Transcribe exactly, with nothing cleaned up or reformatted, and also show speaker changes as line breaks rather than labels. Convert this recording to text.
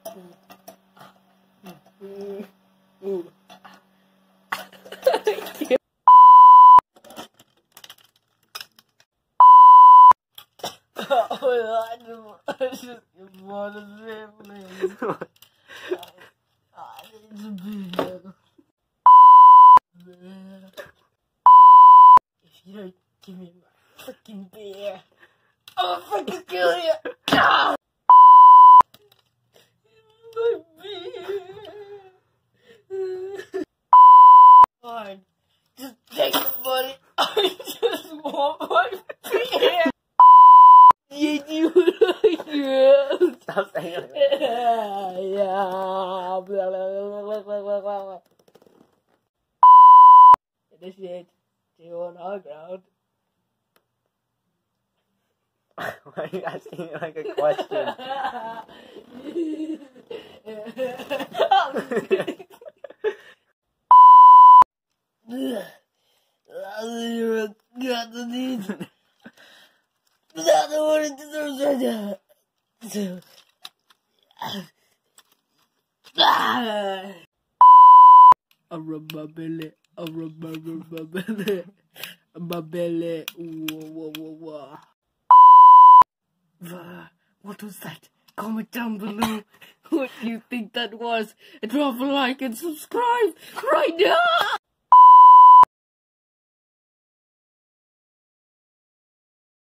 Ooh. I just want to live, please. I need to be here. If you don't give me my freaking beer, I'll freaking kill you. Ah! My beer. Fine, just take the money. I just want my beer. Yeah, you like it. Stop saying it. Yeah, yeah. Blah, blah, blah, blah, blah, blah. Initiate. Do you want our ground?
Why are you asking me like a question?
Got the need. That's what it deserves right now. A rubber belly, a rubber rubber belly, a belly. Whoa, whoa, whoa, whoa. What was that? Comment down below what you think that was. And drop a like and subscribe right now.